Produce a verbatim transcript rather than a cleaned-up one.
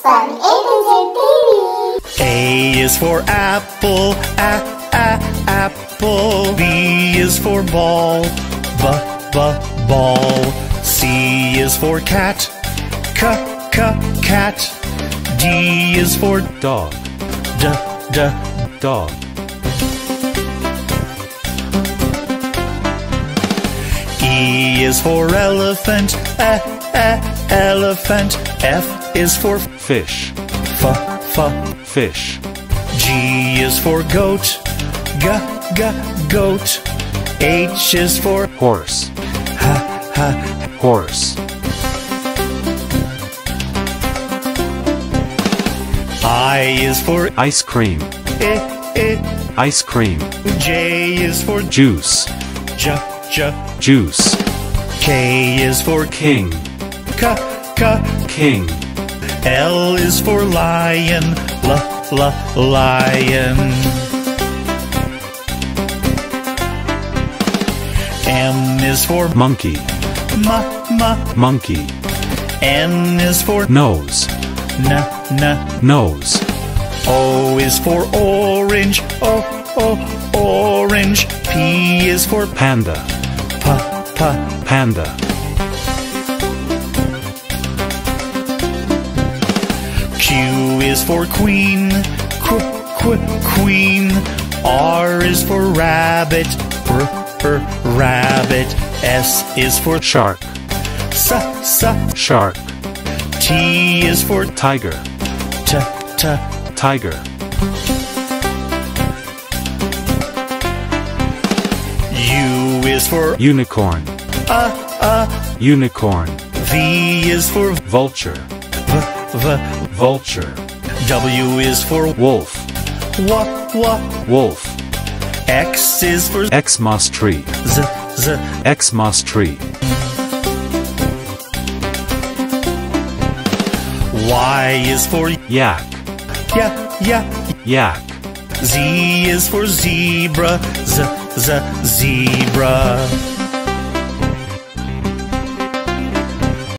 Subscribe A to Z T V. A is for apple, a, a, apple. B is for ball, b, b, ball. C is for cat, c, c, cat. D is for dog, d, d, dog. E is for elephant, e, e, elephant. F is for fish, f, f, fish. G is for goat, g, g, goat. H is for horse, h, h, horse. I is for ice cream, I, I, ice cream. J is for juice, j, j, juice. K is for king, k, k, king. L is for lion, l, l, lion. M is for monkey, m, m, monkey. N is for nose, n, n, nose. O is for orange, o, o, orange. P is for panda, p, p, panda. Q is for queen, qu, qu, queen. R is for rabbit, r, r, rabbit. S is for shark, s, s, shark. T is for tiger, t, t, tiger. U is for unicorn, uh, uh, unicorn. V is for vulture, v, v, vulture. W is for wolf, w, w, wolf. X is for Xmas tree, z, z, Xmas tree. Y is for yak, yeah, yeah, yak. Z is for zebra, z, z, zebra.